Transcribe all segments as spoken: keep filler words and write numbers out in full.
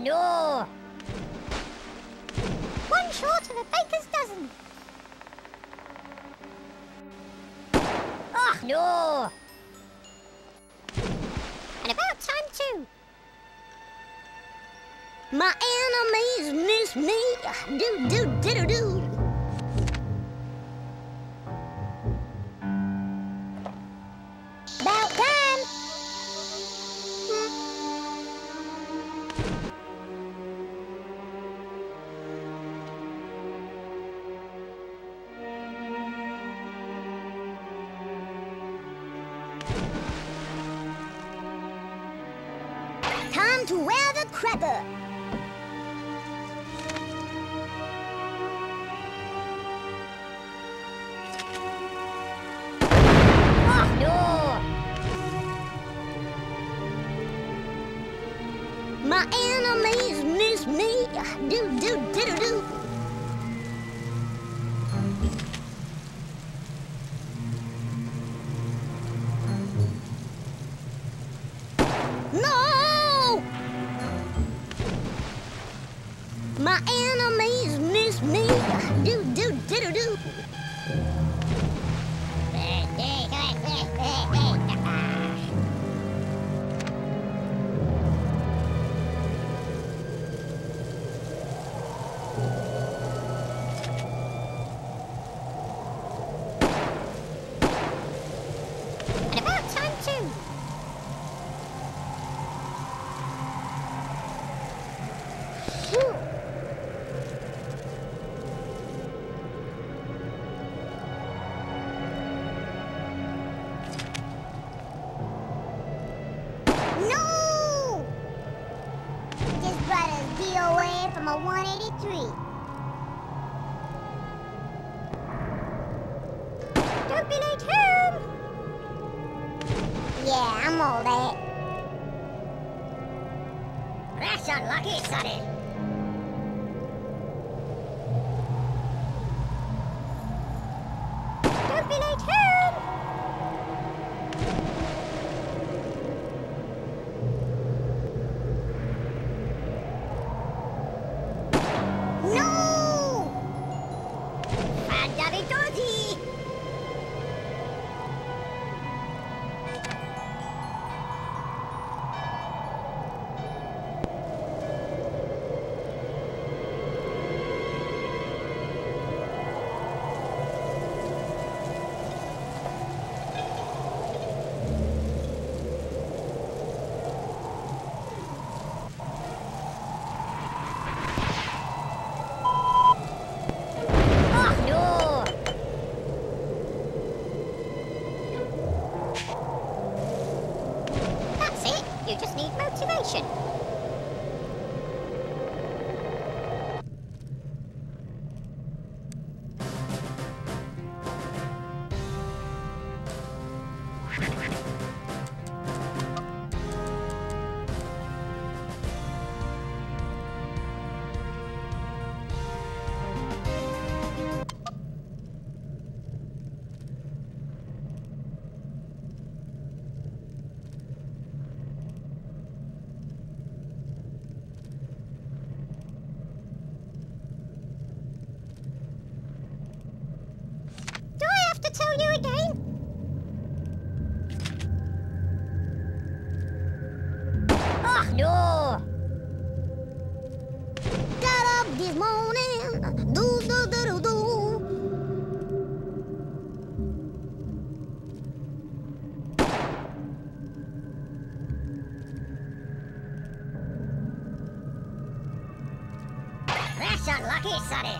no! One short of a baker's dozen. Oh, no! And about time too. My enemies miss me. Do, do, do, do, do. About time. Time to wear the crapper. Oh, no! My enemies miss me. Do, do, do, do, do. No! My enemies miss me. Do, do, do, do, do. And about time too. Phew. No! Just brought us D O A from a one eighty-three. Don't be late home. Yeah, I'm all that. That's unlucky, sonny. Don't be late home. No! Fandabby Dodgy. Oh, no! That's it. You just need motivation. Do I have to tell you again? Oh, no! Got up this morning. Do, do, do, do, do. That's unlucky, sonny.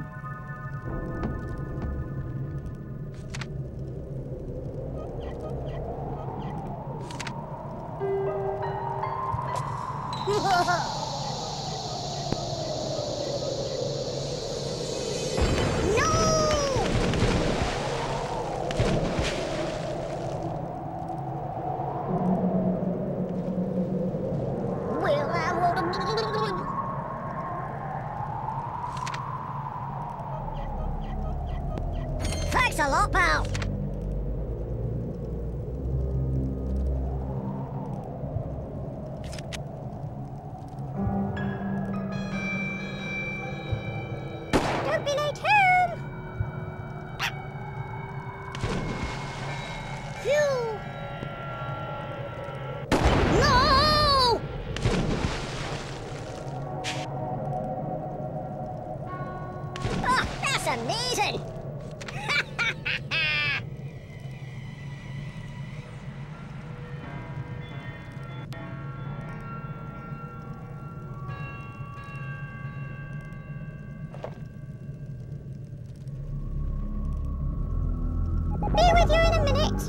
Well, I wanna... Thanks a lot, pal. Don't be late home! Phew! No! Oh, that's amazing! Be with you in a minute!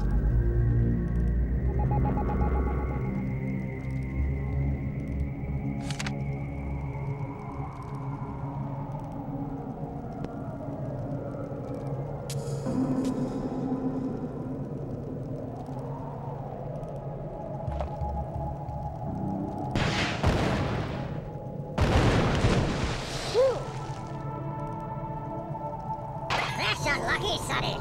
Phew! That's unlucky, sonny!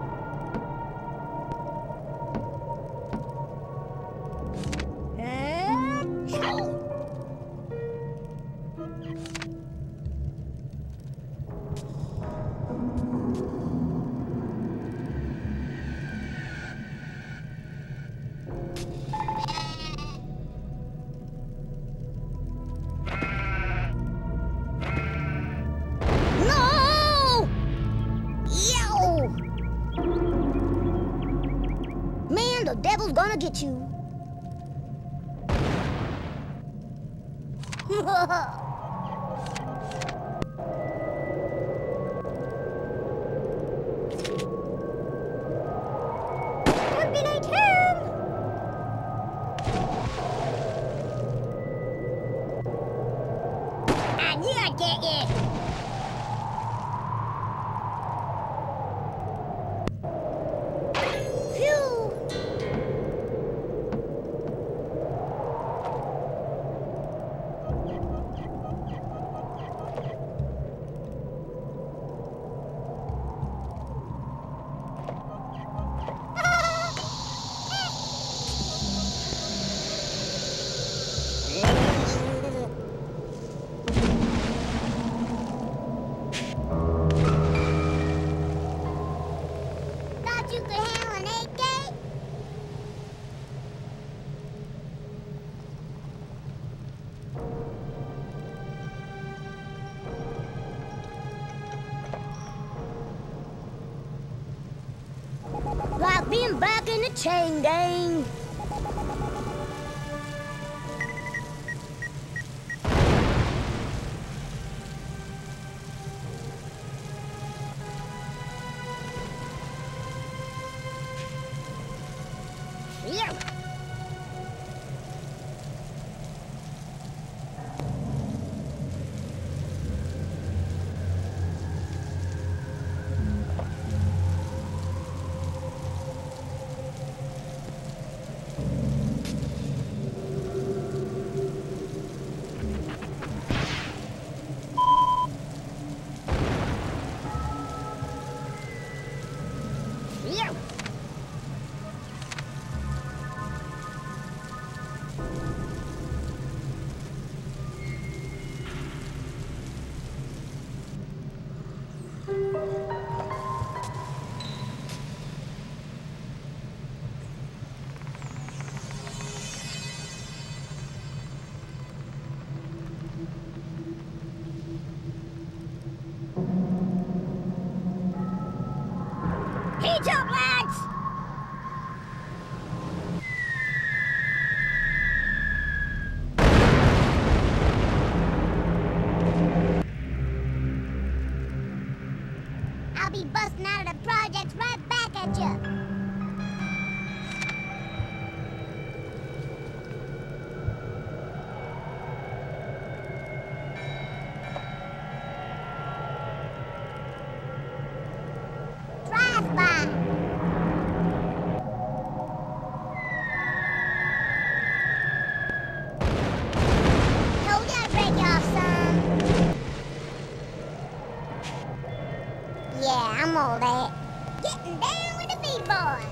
No! Yo! Man, the devil's gonna get you. Don't be late home! I knew I'd get you! Phew! Thought you could handle an A K? Like being back in the chain gang. Phew! Phew! Heat up, lads! I'll be busting out of the projects right back at you. Drive-by. Told you I'd break you off some. Yeah, I'm all that. Getting down with the B-boys.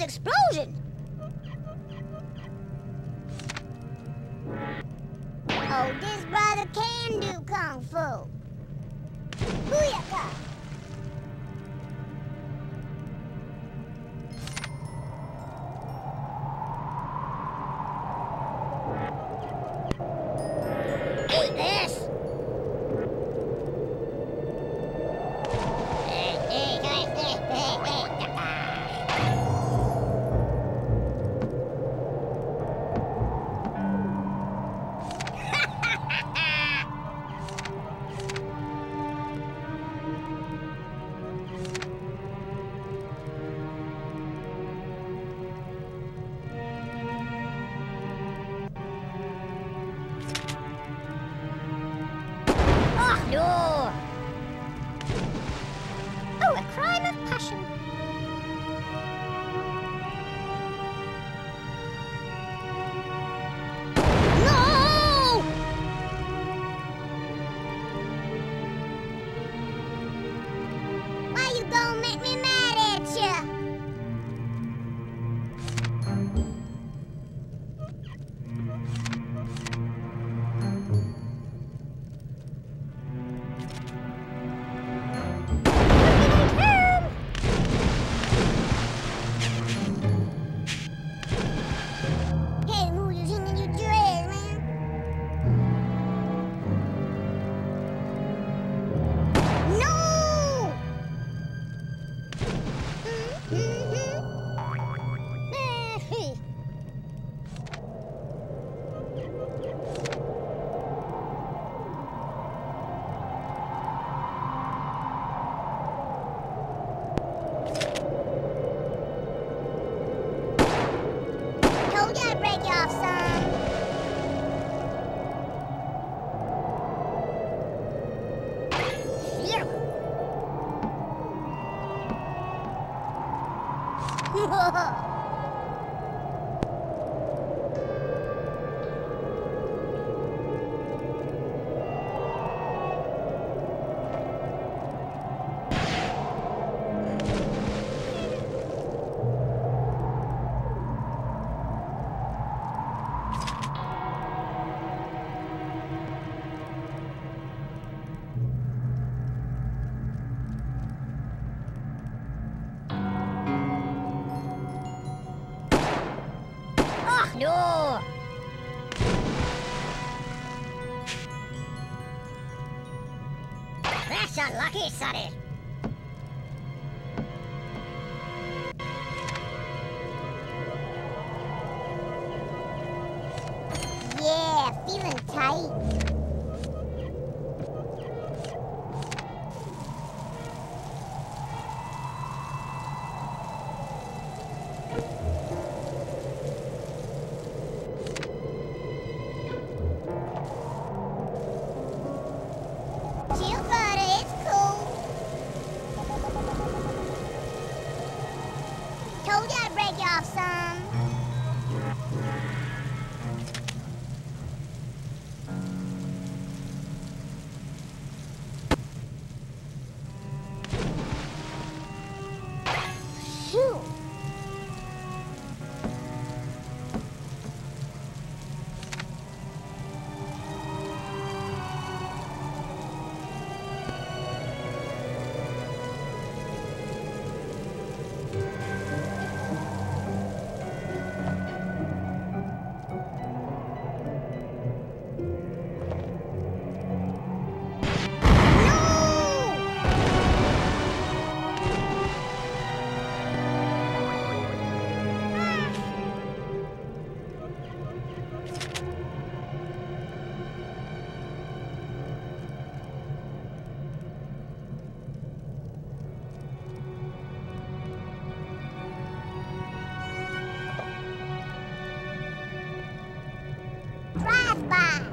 those explosions? Oh, this brother can do kung fu. Booyaka! Eat this! No! Oh, a crime of passion. No! Why you gonna make me mad at ya? No! That's unlucky, sonny. Yeah, feeling tight. Told you I'd break you off some. Phew. Drive by.